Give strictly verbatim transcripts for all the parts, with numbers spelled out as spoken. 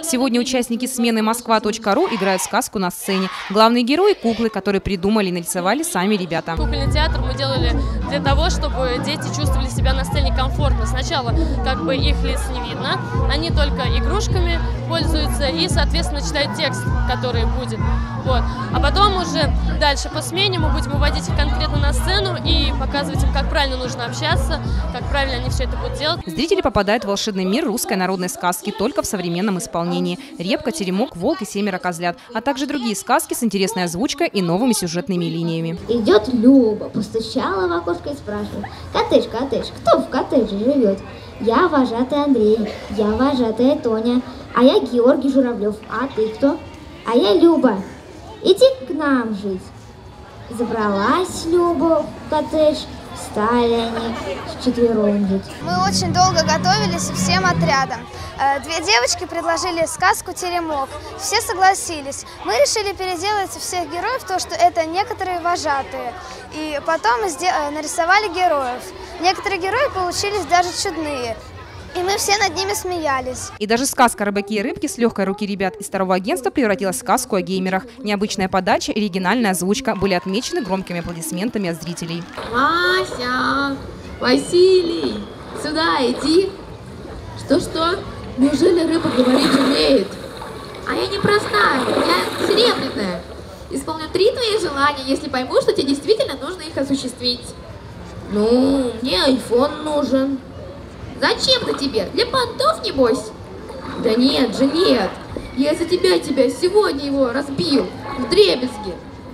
Сегодня участники смены Москва.ру играют сказку на сцене. Главные герои – куклы, которые придумали и нарисовали сами ребята. Кукольный театр мы делали для того, чтобы дети чувствовали себя на сцене комфортно. Сначала как бы их лиц не видно, они только игрушками пользуются и, соответственно, читают текст, который будет. Вот. А потом уже дальше по смене мы будем выводить их конкретно на сцену и показывать им, как правильно нужно общаться, как правильно они все это будут делать. Зрители попадают в волшебный мир русской народной сказки только в современном исполнении. Репка, теремок, волк и семеро козлят, а также другие сказки с интересной озвучкой и новыми сюжетными линиями. Идет Люба, постучала в окошко и спрашивает: коттедж, коттедж, кто в коттедже живет? Я вожатый Андрей, я вожатая Тоня, а я Георгий Журавлев, а ты кто? А я Люба, иди к нам жить. Забралась Люба в коттедж, стали они вчетвером жить. Мы очень долго готовились всем отрядом. Две девочки предложили сказку «Теремок». Все согласились. Мы решили переделать всех героев, то, что это некоторые вожатые. И потом нарисовали героев. Некоторые герои получились даже чудные. И мы все над ними смеялись. И даже сказка «Рыбаки и рыбки» с легкой руки ребят из второго агентства превратилась в сказку о геймерах. Необычная подача и оригинальная озвучка были отмечены громкими аплодисментами от зрителей. Вася, Василий, сюда иди. Что-что? Неужели рыба говорить умеет? А я не простая, я серебряная. Исполню три твои желания, если пойму, что тебе действительно нужно их осуществить. Ну, мне айфон нужен. Зачем-то тебе? Для понтов, небось? Да нет же, нет. Я из-за тебя тебя сегодня его разбил вдребезги.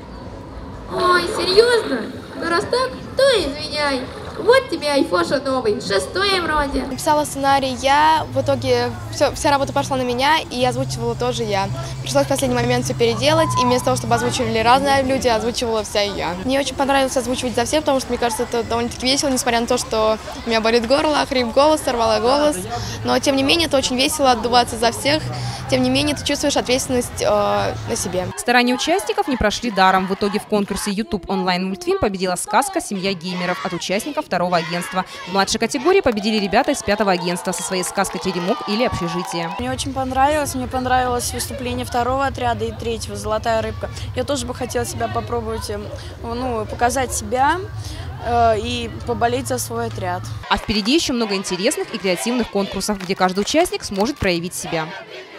Ой, серьезно? Ну раз так, то извиняй. Вот тебе айфоша новый, шестой вроде. Написала сценарий я, в итоге все, вся работа пошла на меня, и озвучивала тоже я. Пришлось в последний момент все переделать, и вместо того, чтобы озвучивали разные люди, озвучивала вся я. Мне очень понравилось озвучивать за всех, потому что, мне кажется, это довольно-таки весело, несмотря на то, что у меня болит горло, хрип голос, сорвала голос. Но, тем не менее, это очень весело отдуваться за всех, тем не менее, ты чувствуешь ответственность э, на себе. Старания участников не прошли даром. В итоге в конкурсе YouTube онлайн-мультфильм победила сказка «Семья геймеров» от участников второго агентства. В младшей категории победили ребята из пятого агентства со своей сказкой «Теремок» или «Общежитие». Мне очень понравилось. Мне понравилось выступление второго отряда и третьего «Золотая рыбка». Я тоже бы хотела себя попробовать, ну, показать себя э, и поболеть за свой отряд. А впереди еще много интересных и креативных конкурсов, где каждый участник сможет проявить себя.